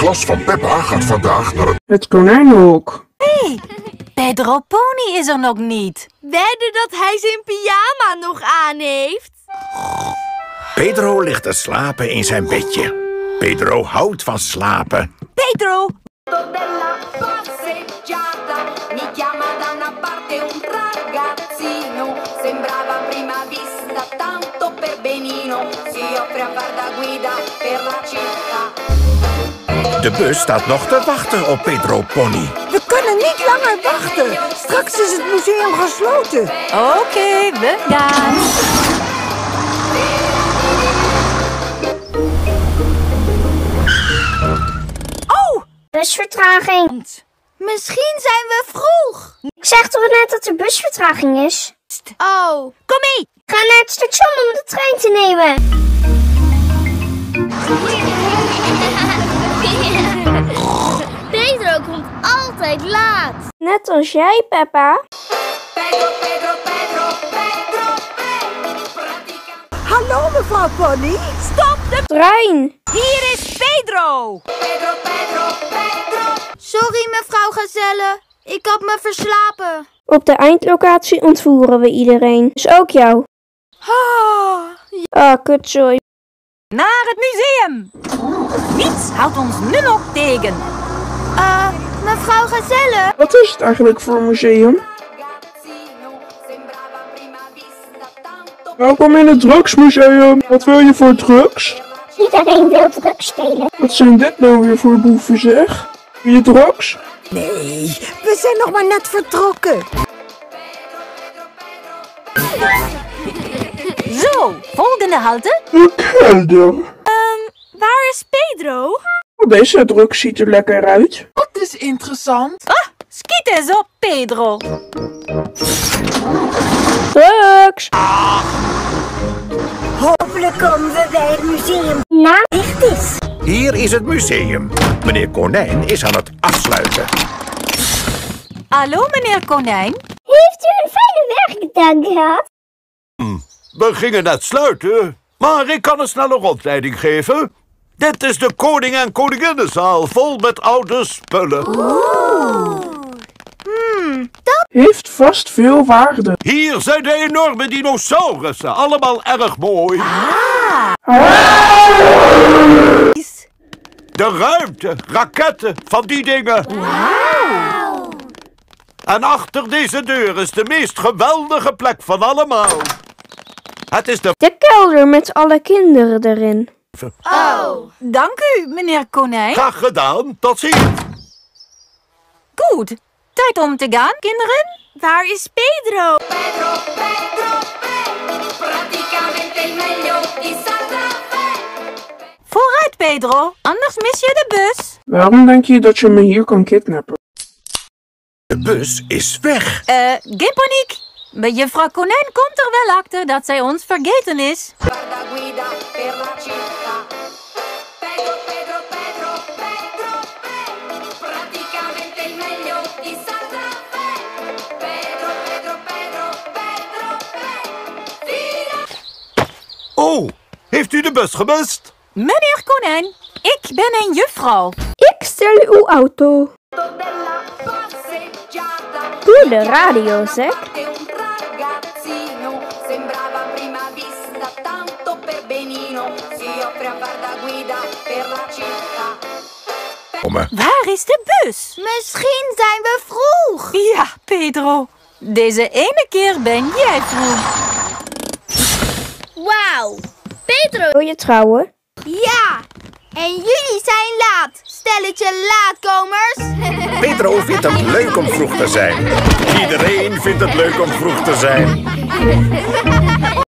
klas van Peppa gaat vandaag naar het konijnenhok. Hé, Pedro Pony is er nog niet. Wedden dat hij zijn pyjama nog aan heeft. Pedro ligt te slapen in zijn bedje. Pedro houdt van slapen. Pedro! Della passeggiata mi chiama da una parte un ragazzino, sembrava a prima vista tanto per benino, si offre a far da guida per la città. De bus staat nog te wachten op Pedro Pony. We kunnen niet langer wachten. Straks is het museum gesloten. Oké, we gaan. Busvertraging. Misschien zijn we vroeg. Ik zeg toch net dat er busvertraging is? Oh. Kom mee! Ga naar het station om de trein te nemen. Pedro komt altijd laat. Net als jij, Peppa. Hallo, mevrouw Pony. Stop de Trein. Hier is Pedro! Sorry, mevrouw Gazelle. Ik had me verslapen. Op de eindlocatie ontvoeren we iedereen. Dus ook jou. Ah, kutzooi. Naar het museum! Niets houdt ons nu nog tegen. Mevrouw Gazelle? Wat is het eigenlijk voor een museum? Welkom in het drugsmuseum. Wat wil je voor drugs? Iedereen wil drugs spelen. Wat zijn dit nou weer voor boeven, zeg? Wil je drugs? Nee, we zijn nog maar net vertrokken. Zo, volgende halte. De kelder. Waar is Pedro? Deze drugs ziet er lekker uit. Dat is interessant. Schiet eens op, Pedro. Drugs. Hopelijk komen we bij het museum. Nou, Dicht is. Hier is het museum. Meneer Konijn is aan het afsluiten. Hallo, meneer Konijn. heeft u een fijne werkdag gehad? We gingen net sluiten, maar ik kan een snelle rondleiding geven. Dit is de koning- en koninginnenzaal vol met oude spullen. Heeft vast veel waarde. Hier zijn de enorme dinosaurussen, allemaal erg mooi. De ruimte, raketten, van die dingen. En achter deze deur is de meest geweldige plek van allemaal. Het is De kelder met alle kinderen erin. Dank u, meneer Konijn. Graag gedaan, tot ziens. Goed, tijd om te gaan, kinderen. Waar is Pedro? Vooruit, Pedro, anders mis je de bus. Waarom denk je dat je me hier kan kidnappen? De bus is weg. Geen paniek. Bij juffrouw Konijn komt er wel achter dat zij ons vergeten is. Oh, heeft u de bus gemist? Meneer Konijn, ik ben een juffrouw. Ik stel uw auto. Doe de radio, zeg. Waar is de bus? Misschien zijn we vroeg. Ja, Pedro. Deze ene keer ben jij vroeg. Wauw. Pedro. Wil je trouwen? Ja. En jullie zijn laat. Stelletje laatkomers. Pedro vindt het leuk om vroeg te zijn. Iedereen vindt het leuk om vroeg te zijn.